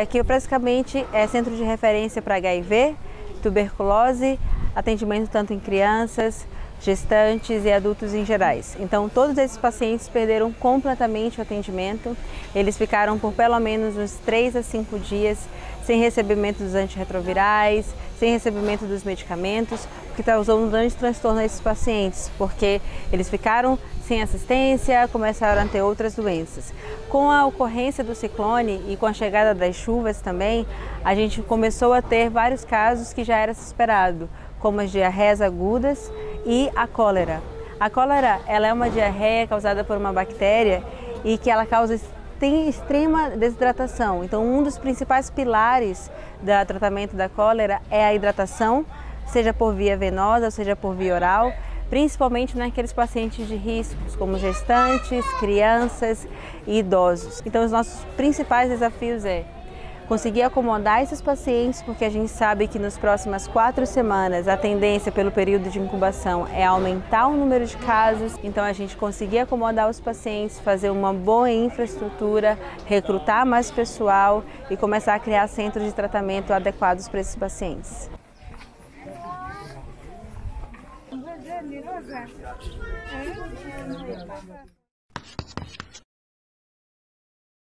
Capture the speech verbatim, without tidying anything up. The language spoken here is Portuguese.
Aqui praticamente é centro de referência para H I V, tuberculose, atendimento tanto em crianças, gestantes e adultos em gerais. Então todos esses pacientes perderam completamente o atendimento, eles ficaram por pelo menos uns três a cinco dias sem recebimento dos antirretrovirais, sem recebimento dos medicamentos, o que causou um grande transtorno a esses pacientes, porque eles ficaram sem assistência, começaram a ter outras doenças. Com a ocorrência do ciclone e com a chegada das chuvas também, a gente começou a ter vários casos que já era esperado, como as diarreias agudas e a cólera. A cólera, ela é uma diarreia causada por uma bactéria e que ela causa tem extrema desidratação. Então, um dos principais pilares do tratamento da cólera é a hidratação, seja por via venosa, seja por via oral, principalmente naqueles pacientes de riscos, como gestantes, crianças e idosos. Então, os nossos principais desafios é conseguir acomodar esses pacientes, porque a gente sabe que nas próximas quatro semanas a tendência pelo período de incubação é aumentar o número de casos. Então a gente conseguir acomodar os pacientes, fazer uma boa infraestrutura, recrutar mais pessoal e começar a criar centros de tratamento adequados para esses pacientes.